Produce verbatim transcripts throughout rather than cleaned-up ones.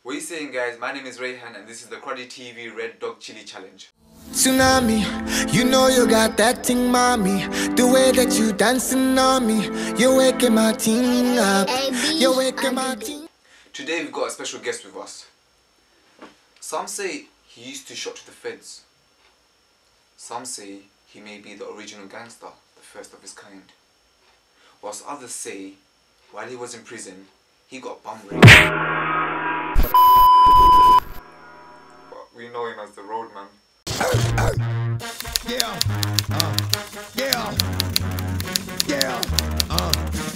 What are you saying, guys? My name is Rayhan and this is the Cruddy T V Red Dog Chili Challenge. Tsunami, you know you got that thing, mommy. The way that you dancing on me, you're waking my team up. You're waking my team. Today we've got a special guest with us. Some say he used to shot to the feds. Some say he may be the original gangster, the first of his kind. Whilst others say, while he was in prison, he got bum raped. But we know him as the Roadman. Yeah, uh, yeah, yeah, uh.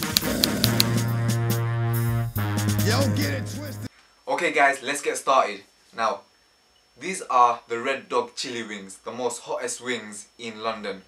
Yo, get it twisted. Okay guys, let's get started. Now, these are the Red Dog Chili Wings, the most hottest wings in London.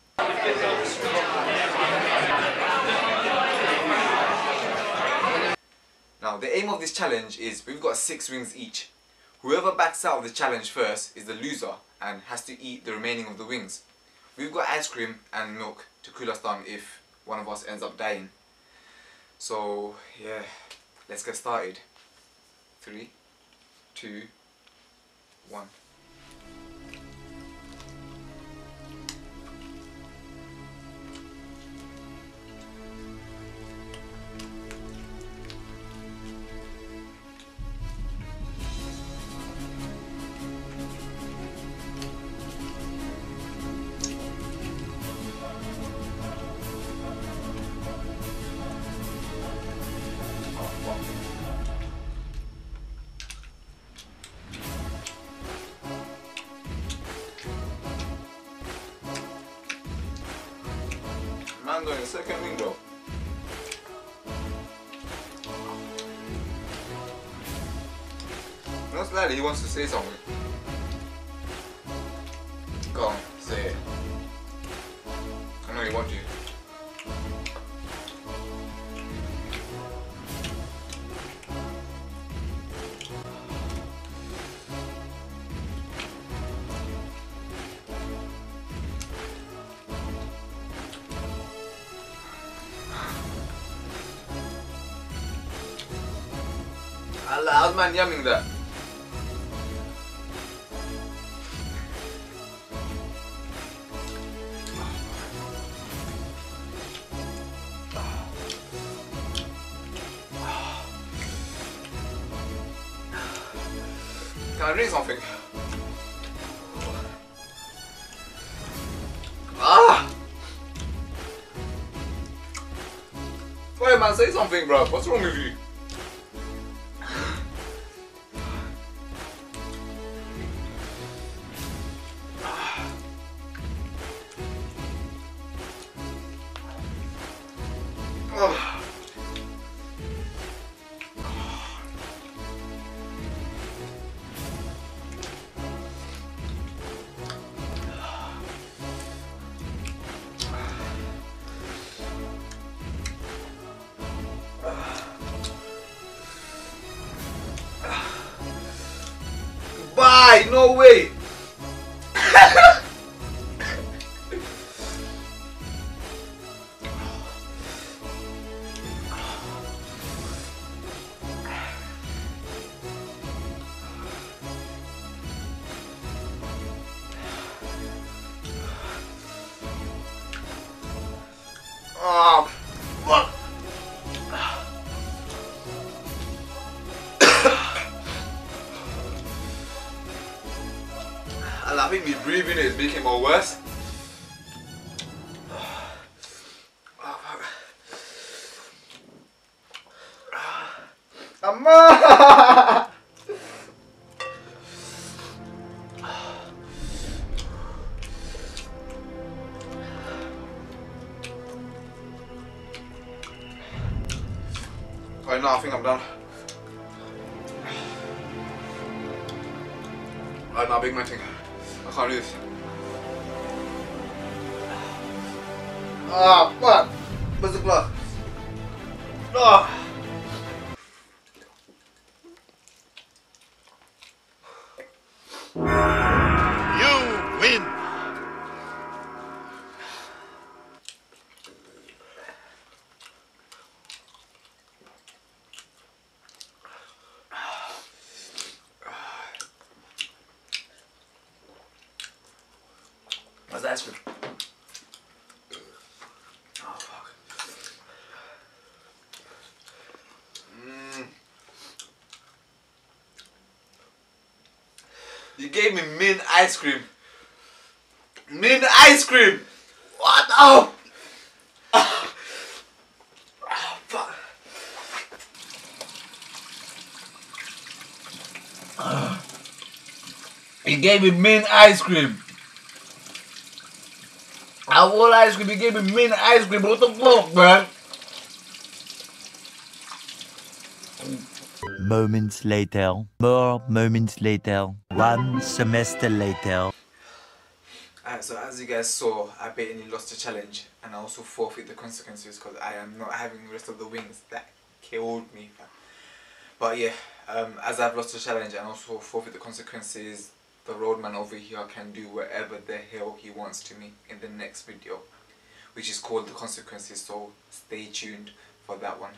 Now, the aim of this challenge is we've got six wings each. Whoever backs out of the challenge first is the loser and has to eat the remaining of the wings. We've got ice cream and milk to cool us down if one of us ends up dying. So, yeah, let's get started. Three, two, one. Man doing a second wing though. Most likely he wants to say something. Go on, say it. I know he wants you. Allah, how's man yamming that? Can I drink something? Ah! Wait man, say something bro, what's wrong with you? Bye, no way. Oh, fuck. I think me breathing is making it more worse. Amma! Right now, I think I'm done. Right now, big man thing. I can't do this. Ah, fuck! Where's the glove? Ah! You win! How's the ice cream? Oh fuck. Mm. You gave me mint ice cream. Mint ice cream. What? Oh. Oh, oh fuck. Uh. He gave me mint ice cream. I want ice cream. He gave me mint ice cream. What the fuck, man? Moments later, more moments later, one semester later. Alright, so as you guys saw, I blatantly lost the challenge and I also forfeit the consequences because I am not having the rest of the wings. That killed me. But yeah, um, as I've lost the challenge and also forfeit the consequences, the roadman over here can do whatever the hell he wants to me in the next video, which is called the consequences, so stay tuned for that one.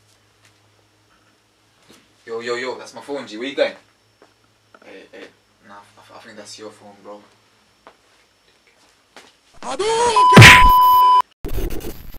Yo, yo, yo, that's my phone, G. Where you going? Hey, hey, nah, I, I think that's your phone, bro.